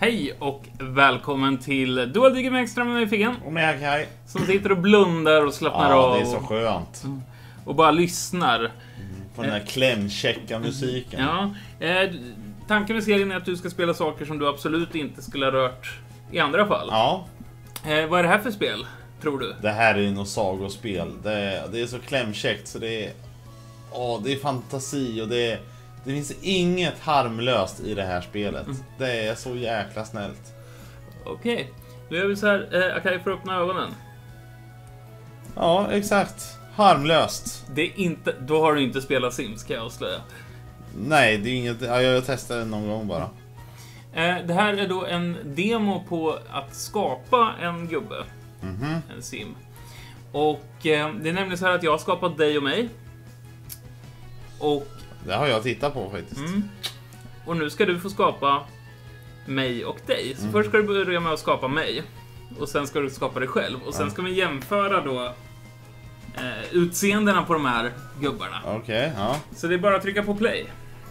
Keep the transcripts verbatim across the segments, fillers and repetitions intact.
Hej och välkommen till Dual Digger med Extra med mig Figgen. Och med Akaj. Som sitter och blundar och slappnar ja, av. det är så skönt. Och bara lyssnar. Mm, på den här klämkäcka musiken. Ja, eh, tanken med serien är att du ska spela saker som du absolut inte skulle ha rört i andra fall. Ja. Eh, vad är det här för spel, tror du? Det här är något sagospel. Det är, det är så klämkäckt så det är... Åh, det är fantasi och det är... Det finns inget harmlöst i det här spelet. Mm. Det är så jäkla snällt. Okej, okay. Då gör vi så här. Eh, Akaj får öppna ögonen. Ja, exakt. Harmlöst. Det är inte, då har du inte spelat Sims, kan jag avslöja. Nej, det är inget. Ja, jag testade någon gång bara. Eh, det här är då en demo på att skapa en gubbe. Mm-hmm. En sim. Och eh, det är nämligen så här att jag har skapat dig och mig. Och det har jag tittat på faktiskt. Mm. Och nu ska du få skapa mig och dig. Så mm. först ska du börja med att skapa mig. Och sen ska du skapa dig själv. Och sen ja. ska vi jämföra då eh, utseendena på de här gubbarna. Okej, okay, ja. Så det är bara att trycka på play.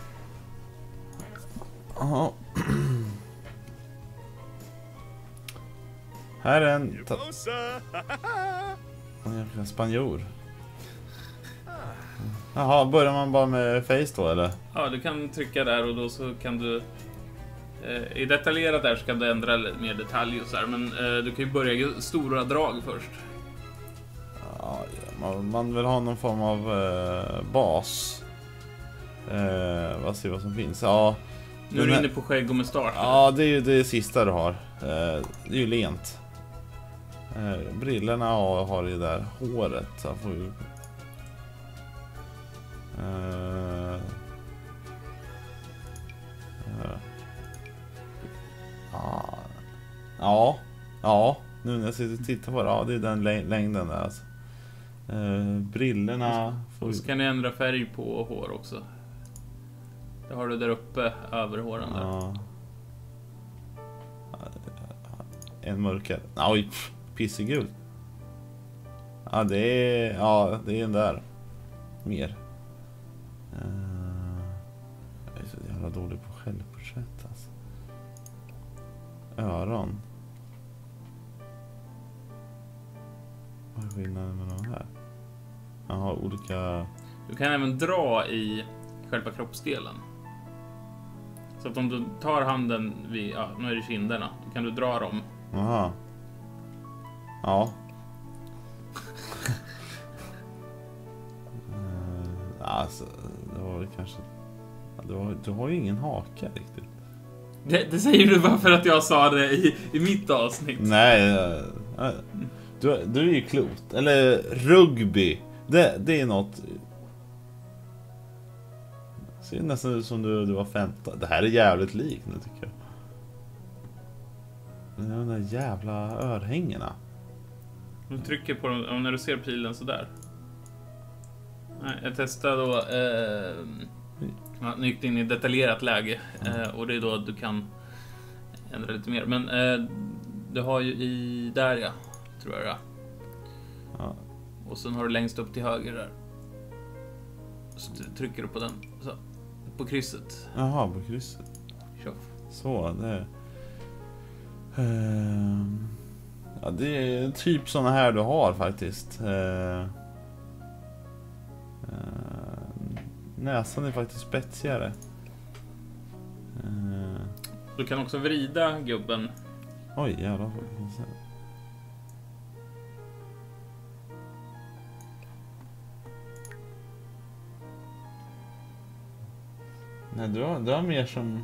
Jaha. Här är en... En spanjor. Jaha, börjar man bara med face då, eller? Ja, du kan trycka där och då så kan du... Eh, I detaljerat där så kan du ändra lite mer detalj och så här. Men eh, du kan ju börja i stora drag först. Ja, man, man vill ha någon form av eh, bas. Eh, vad ser vad som finns. Ja, nu är du inne på skägg och mustasch. Ja, det är ju det sista du har. Eh, det är ju lent. Eh, brillorna har, har det där håret. Så får ju... Uh, uh, ah, ja, ja, nu när jag sitter och tittar på det, ja, det är den längden där alltså. Uh, brillorna får... Och så kan du ändra färg på hår också. Det har du där uppe över håren där. Ja. En mörkare. Oj, pissegul. Ja, det är, ja, det är den där. Mer. Uh, jag är så jävla dålig på självporträtt alltså. Öron. Vad är skillnaden med de här? Jag har olika... Du kan även dra i själva kroppsdelen. Så att om du tar handen vid, ja, nu är det kinderna, då kan du dra dem. Aha. Ja. Alltså, det var väl kanske... Du har, du har ju ingen haka riktigt. Det, det säger du bara för att jag sa det i, i mitt avsnitt. Nej, äh, du, du är ju klokt. Eller rugby. Det, det är något... Det ser nästan ut som du, du var femton. Det här är jävligt likt nu tycker jag. De där jävla örhängena. Du trycker på dem när du ser pilen så där. Nej, jag testar då eh, ja, nykt in i detaljerat läge eh, och det är då att du kan ändra lite mer. Men eh, du har ju i där, ja, tror jag det är. Ja. Och sen har du längst upp till höger där. Så trycker du på den så, på krysset. Jaha, på krysset. Tjoff. Så, det eh, ja, det är typ såna här du har faktiskt. Eh, Uh, näsan är faktiskt spetsigare. Uh, du kan också vrida gubben. Oj, jävlar. Nej, du har, du har mer som...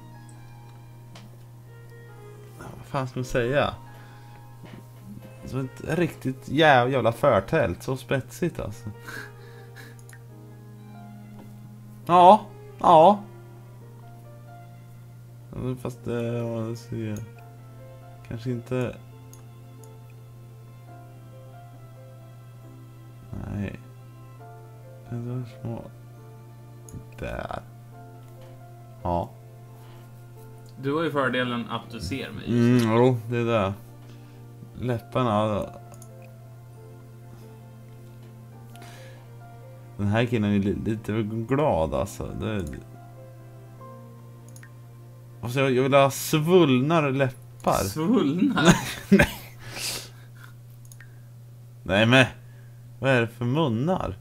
Vad fan ska man säga? Som ett riktigt jävla, jävla förtält. Så spetsigt alltså. Ja, ja. Fast det var så, kanske inte. Nej. Det var små. Där. Ja. Du har ju fördelen att du ser mig. Mm, jo, det är det. Läpparna. Den här killen är lite glad alltså. Det... Alltså jag, jag vill ha svullnare läpp, läppar? Svullna? Nej. Nej men, vad är det för munnar?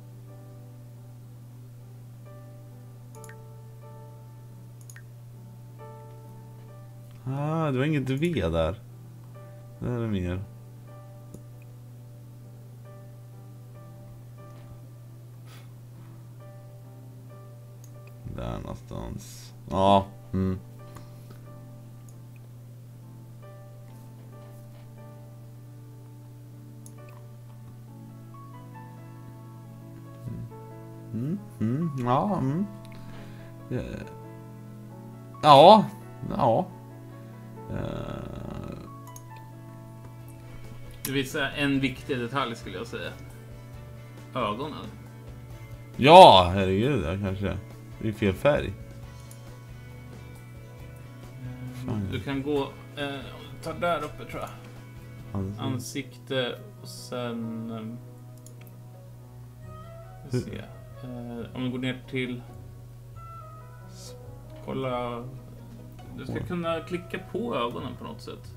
Ah, det var inget V där. Det är det mer. Där någonstans. Ja, mm. Mm, mm, ja, mm. Ja, ja. Uh. Det visar en viktig detalj skulle jag säga. Ögonen. Ja, herregud, ja, kanske. Det är fel färg. Fan. Du kan gå eh, ta där uppe tror jag. Ansikte, Ansikte och sen eh, vi se. Eh, om du går ner till kolla. Du ska kunna klicka på ögonen på något sätt.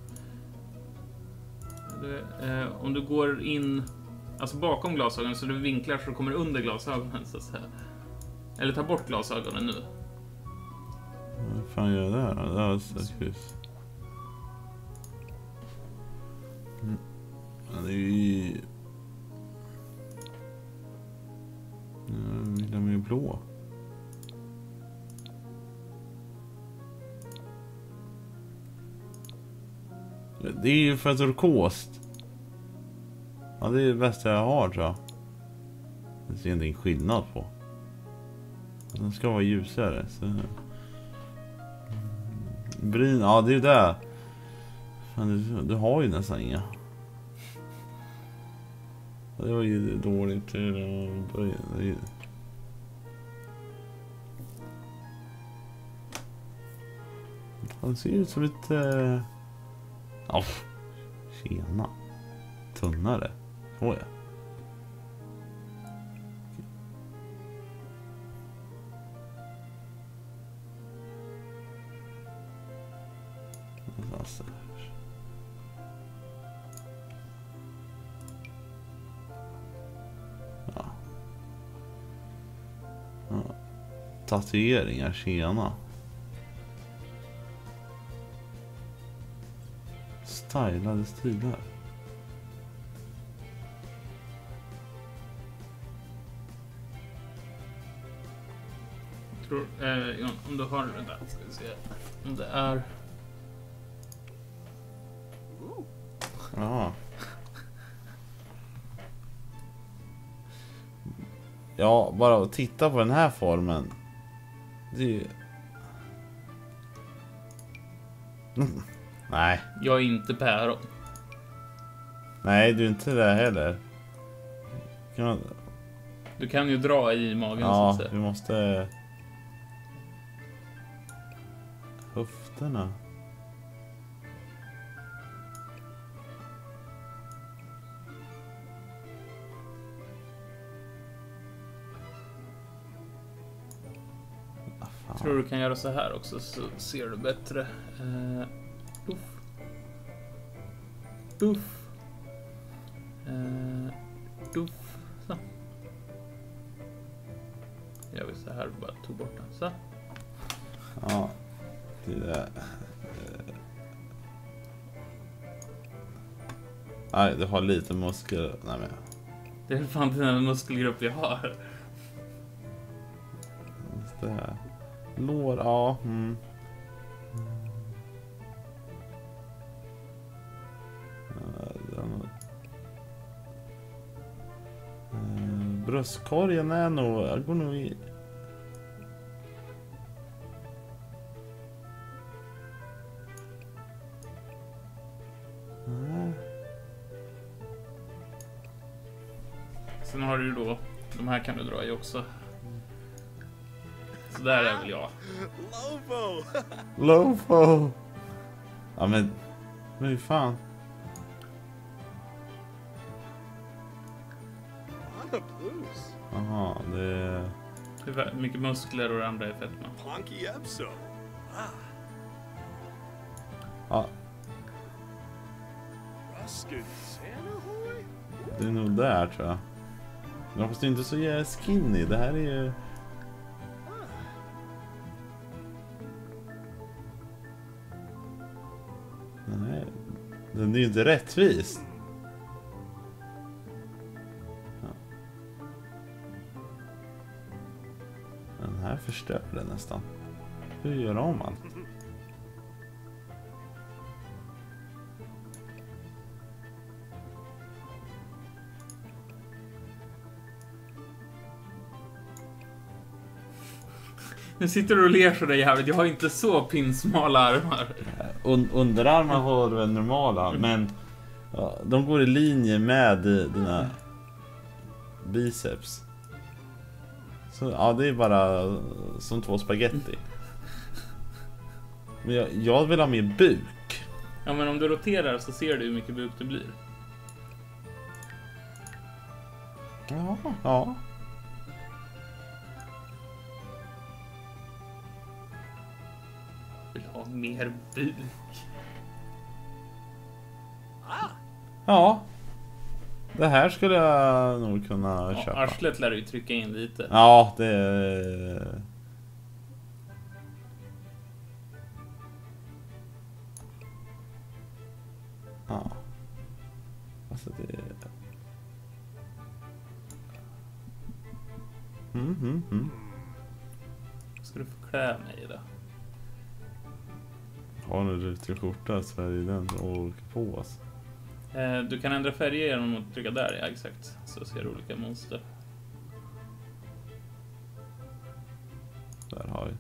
Det, eh, om du går in alltså bakom glasögonen så du vinklar så du kommer under glasögonen så att säga. Eller ta bort glasögonen nu. vad fan gör jag där då? Det var så kryss. Mm. Ja, det är ju... Ja, de är ju blå. Det är ju för turkost. Ja, det är det bästa jag har tror jag. Det ser inte en skillnad på. Den ska vara ljusare. Så... Bryn, ja det är ju det. Fan, du, du har ju nästan inga. Det var ju dåligt. Det ser ut som ett... Ja, oh, tjena. Tunnare. Så ja. Alltså. Ja. Ja. Tatueringar, tjena. Stylade stilar. Jag tror, eh, om du har det där, ska vi se. Om det är... Ja. Ja, bara att titta på den här formen. Det är ju... Mm. Nej. Jag är inte päron. Nej, du är inte det heller. Kan man... Du kan ju dra i magen Ja, så att säga. vi måste... Höfterna. Jag tror du kan göra så här också så ser du bättre. Eh, puff. Puff. Eh, puff. Så. Jag vill så här bara tog bort den. Så. Ja, det där. Nej, du har lite muskler. Nej, men... Det är fan den enda muskelgrupp jag har. Just det här. Lår, ja. Mm. Uh, bröstkorgen är nog... Jag går nog i... Uh. Sen har du ju då... De här kan du dra i också. Så där är väl jag. Lovo! Lovo! Ja men... Men hur fan? Anna Blues. Jaha, det... Det är mycket muskler och det andra är fetma. Ponky Epso. Ah. Ja, Skin Santa Hoy? Det är nog där tror jag. Ja, fast det är inte så jävla skinny. Det här är ju... Nej, den är ju inte rättvis. Ja. Den här förstör den nästan. Hur gör de om allt? Nu sitter du och ler så där jävligt. Jag har inte så pinsmala armar. Un underarmar har du väl normala, men ja, de går i linje med dina biceps. Så ja, det är bara som två spaghetti. Men jag, jag vill ha mer buk. Ja, men om du roterar så ser du hur mycket buk det blir. Ja, ja. Vill ha mer buk. Ja. Det här skulle jag nog kunna Ja, köpa. arslet lär du ju trycka in lite. Ja, det är... Ja. Alltså det... Mm, mm, mm. Ska du få klä mig då? Har du rutig skjorta så är det den att åka på oss. Eh, du kan ändra färger genom att trycka där, ja exakt. Så ser du olika mönster. Där har vi.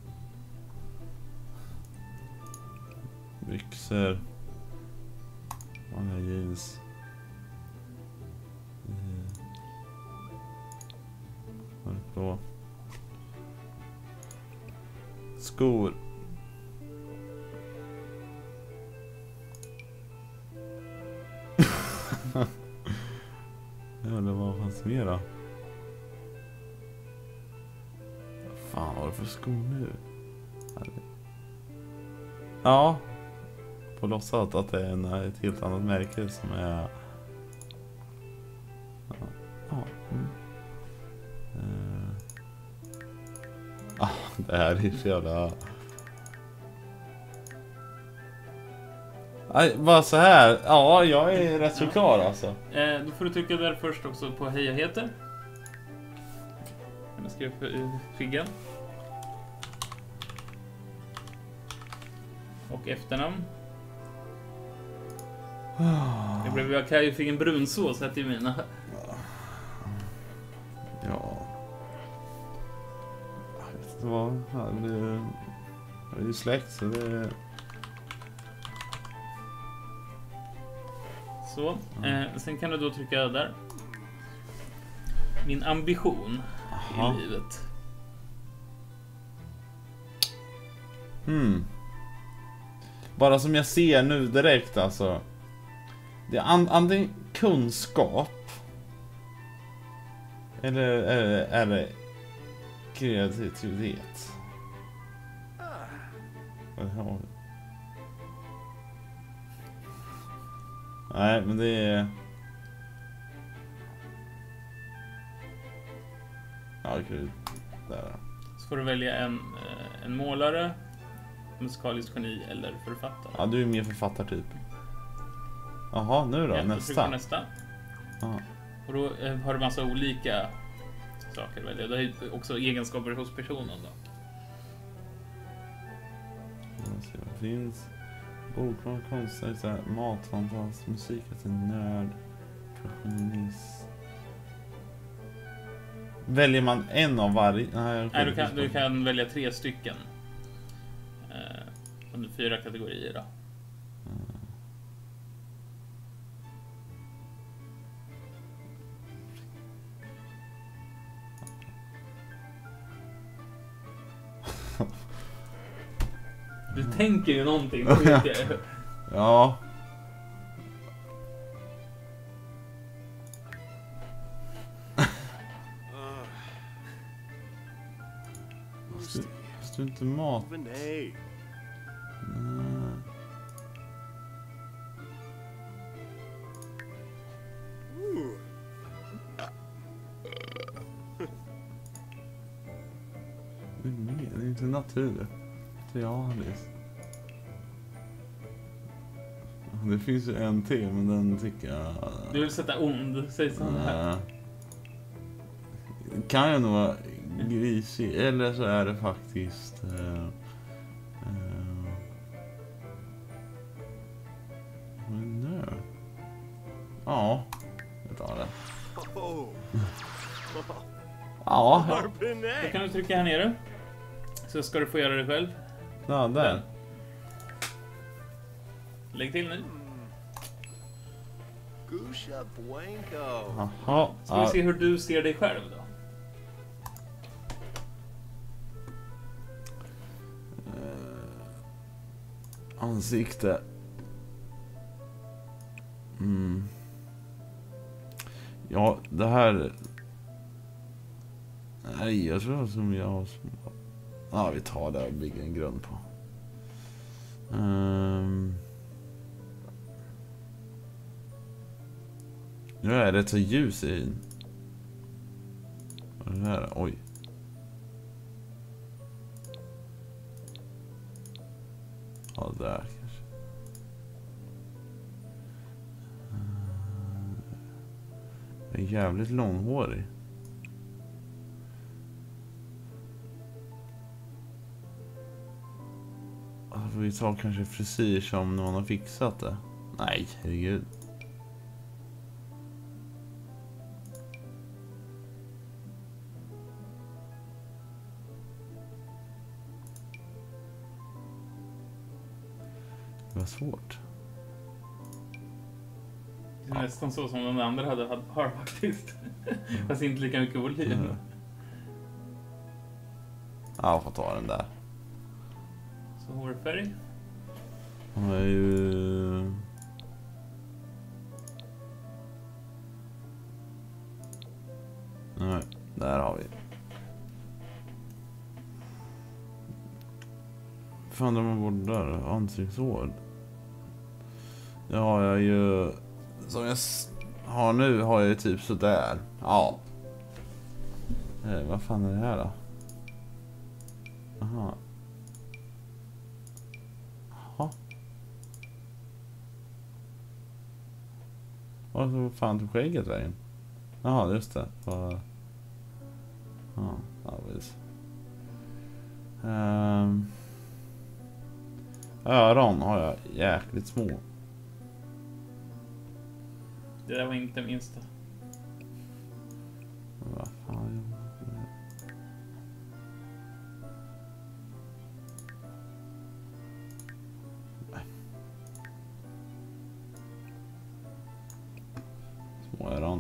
Byxor. Vanliga jeans. Mörkblå. Skor. Eller vad fanns mer då? Vad fan var det för skor nu? Ja. På låtsas att det är en, ett helt annat märke som är... Ja. Ja. Mm. Uh. Ah, det här är så jävla... Nej, bara så här. Ja, jag är rätt så klar alltså. Eh, då får du trycka där först också på heja heter. Jag skriver figgen. Och efternamn. Det blev jag kan ju fick en brunsås här till mina. Ja. Jag vet inte vad. Det är, det är ju släkt så det är... Så, eh, sen kan du då trycka där. Min ambition Aha. i livet. Hmm. Bara som jag ser nu direkt alltså. Det är an antingen kunskap. Eller är det, är det kreativitet. Vad har vi? Nej, men det är... Ja, okej. Där. Så får du välja en, eh, en målare, musikalisk geni eller författare. Ja, du är mer författartyp. Jaha, nu då? Ja, då trycker nästa. du nästa. Ja. Och då eh, har du massa olika saker att välja. Det är också egenskaper hos personen då. Vad ser vad finns? Bokman, konstnär, så här, matfantast, musik, att en nörd, professionist. Väljer man en av varje? Nej, Nej, du kan, du kan välja tre stycken. Eh, under fyra kategorier då. Du tänker ju någonting. Ja. Måste, måste du inte mat? Renee. Nej. Det är mer, det är inte natur. Det är Alice. Det finns ju en till, men den tycker jag... Du vill sätta ond, säg så här. Nej. Kan jag nog vara grisig, eller så är det faktiskt... Uh, uh, nu. Ja, jag tar det. Oh, Ja, Då Harpinet! kan du trycka här nere. Så ska du få göra det själv. ja där. Lägg till nu. Gusha Blanco. Jaha. Ska vi Ja. se hur du ser dig själv då. Ansikte. Mm. Ja, det här... Nej, jag tror som jag har som... Ja, vi tar det och bygger en grund på. Um... Nu är det rätt så ljus i... Vad är det här? Oj. Ja, där kanske. Jag är jävligt långhårig. Alltså får vi ta kanske frisyr som någon har fixat det. Nej, herregud. Det var svårt. Det är nästan så som den andra hade, hade har faktiskt. Fast inte lika mycket volym. Mm. Ja, jag får ta den där. Så hårfärg. Han är ju... Nej, där har vi. Fan, de var bort där. Ansiktshår. Det har jag ju... Som jag s- har nu har jag ju typ sådär. Ja. Eh, vad fan är det här då? Aha. Jaha. Och så fan tog skägget vägen. Jaha, just det. För... Ja, ja visst. Um... Öron har jag jäkligt små. Det där var inte minsta. Vad fan. Små öron.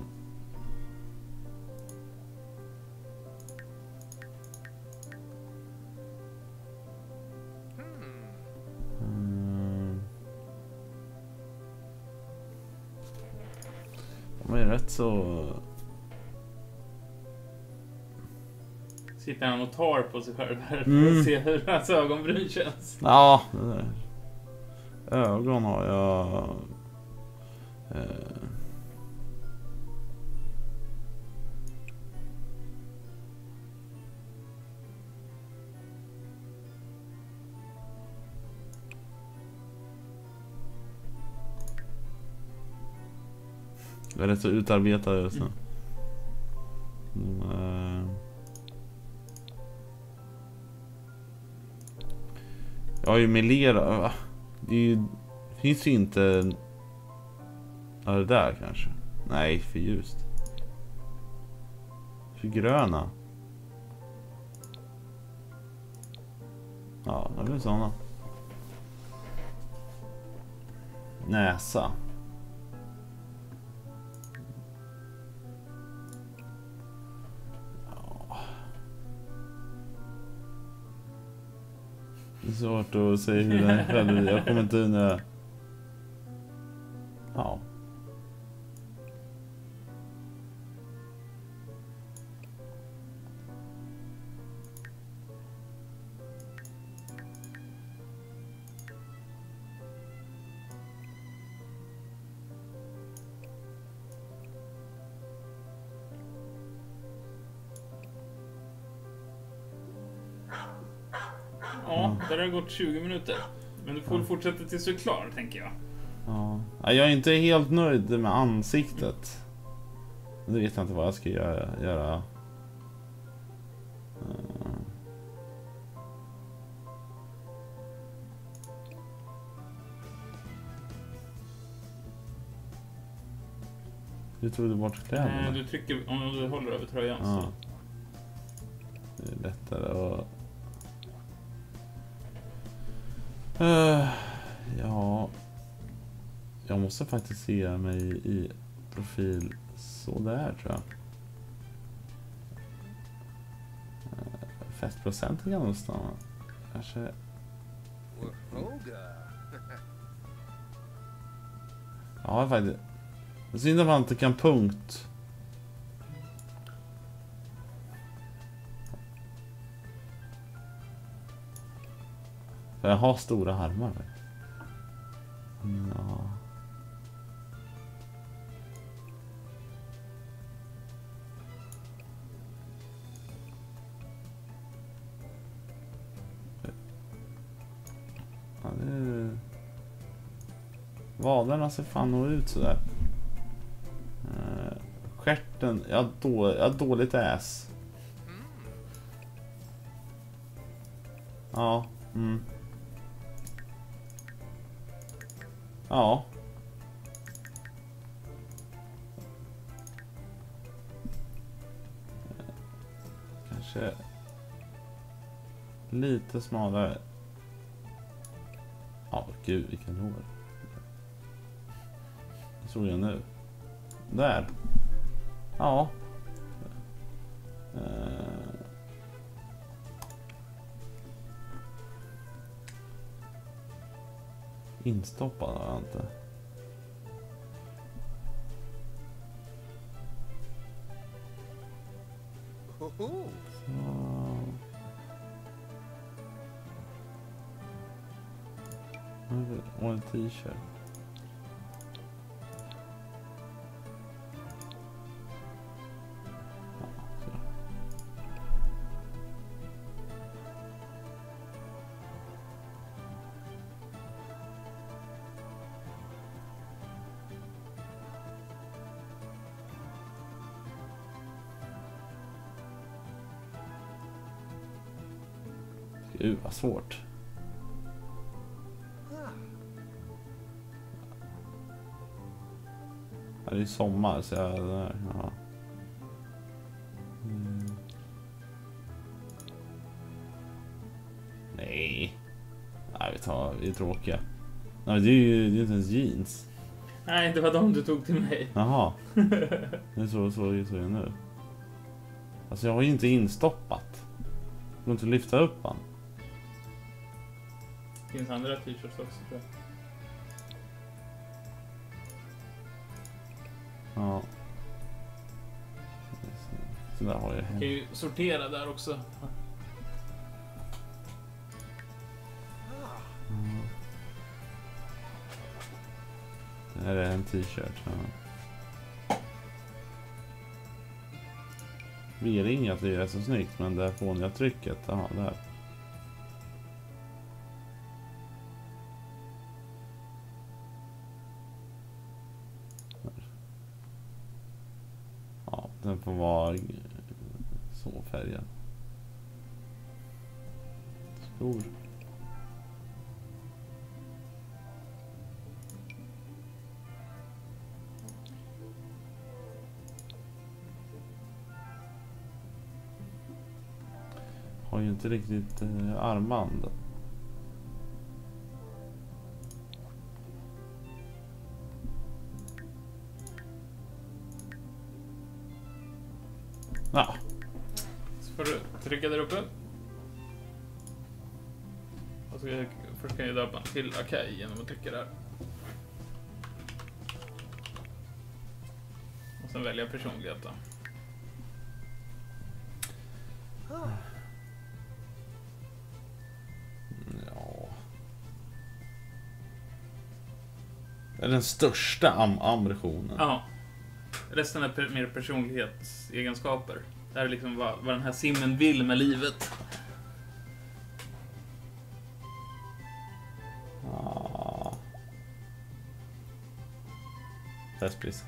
Mm. De är rätt så... Sitter han och tar på sig själv här för Mm. att se hur hans ögonbryn känns. Ja, det där. Ögon har jag... Eh. Jag är rätt så utarbetad just nu. Mm. Eh. Jag har ju Melera, va? Det är ju, finns ju inte... Ja, det där kanske. Nej, för ljust. För gröna. Ja, det blir såna. Näsa. Ja. Det är svårt att säga hur den själv. Jag kommer inte unna. Ja. Där har det gått tjugo minuter. Men du får Ja. fortsätta tills du är klar, tänker jag. Ja. Ja, jag är inte helt nöjd med ansiktet. Nu vet jag inte vad jag ska göra. göra. Uh. Hur tog du bort kläderna? Eh, du trycker, om du håller över tröjan Ja. så. Det är lättare att... Uh, ja... Jag måste faktiskt se mig i profil så där, tror jag. Uh, Festprocenten kan nog stanna. Kanske... Wahoga. Ja, faktiskt. Det är synd att man inte kan punkt. För jag har stora armar. Ja. Ja, det är... Vaderna ser fan nog ut sådär. Uh, stjärten, jag har, då, jag har dåligt ass. Ja, mm. Ja. Kanske lite smalare. Ja, gud vilken hår. Det såg jag nu. Där. Ja. Uh. Instoppad har jag inte. Hoho. Så. Och en t-shirt. Ja, så. Gud vad svårt. Det är ju sommar så jag där, ja. Mm. Nej. Nej, vi tar, vi är tråkiga. Nej, det är ju det är inte ens jeans. Nej, det var de du tog till mig. Jaha. Det är så, så, så är det nu. Alltså jag har ju inte instoppat. Jag går inte att lyfta upp han. Det finns andra t-shirts också, tror jag. Ja. Så där har jag Du kan hem. ju sortera där också. Mm. Det här är en t-shirt. Ja. V-ringat det är så snyggt, men det här fåniga trycket, ja, där. Ja, den får vara så färgad. Skor. Har ju inte riktigt eh, armband. Ja. Så får du trycka där uppe. Och så jag, först kan jag döpa till Akai genom att trycka där. Och sen välja personlighet då. Ja. Det är den största am ambitionen. Ja. Resten är per, mer personlighetsegenskaper. Det här är liksom vad, vad den här simmen vill med livet. festpris.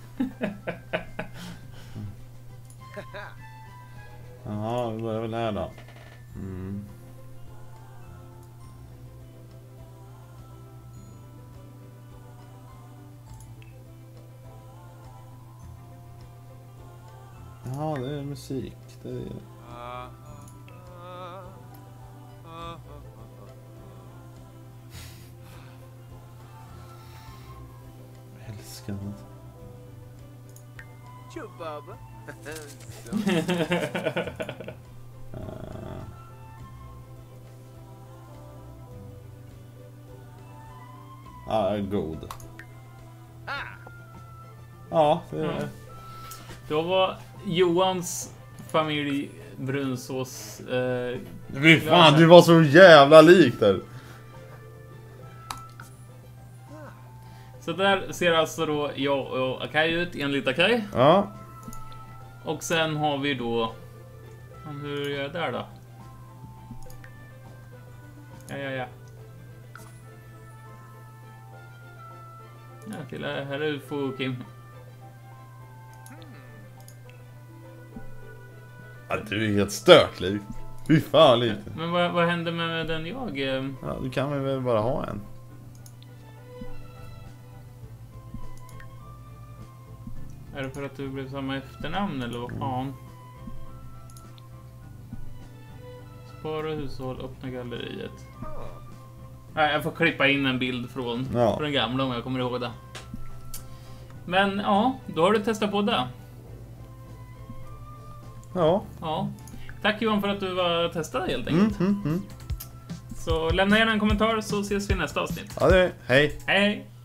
Jaha, vi börjar väl här då. Mm. Ja, det är musik. Det är... Jag älskar det. Chubaba. uh... Ah, god. Ja, det är... Ja. Då var Johans familj brunsås... Eh, Fy fan, du var så jävla lik där. så där ser alltså då jag och Akai ut enligt Akai. Ja. Och sen har vi då... Hur gör jag där då? Ja, ja, ja. Ja, till här är du får Kim. Ja, du är helt stört lik. Fy fan lik. Men vad, vad hände med den jag? eh? Ja, du kan vi väl bara ha en. Är det för att du blev samma efternamn eller vad fan? Spara hushåll, öppna galleriet. Nej, jag får klippa in en bild från, Ja. från den gamla om jag kommer ihåg det. Men ja, då har du testat på det. Ja. Ja. Tack Johan för att du var testad helt enkelt. Mm, mm, mm. Så lämna gärna en kommentar så ses vi i nästa avsnitt. Ja, det är. Hej. Hej hej!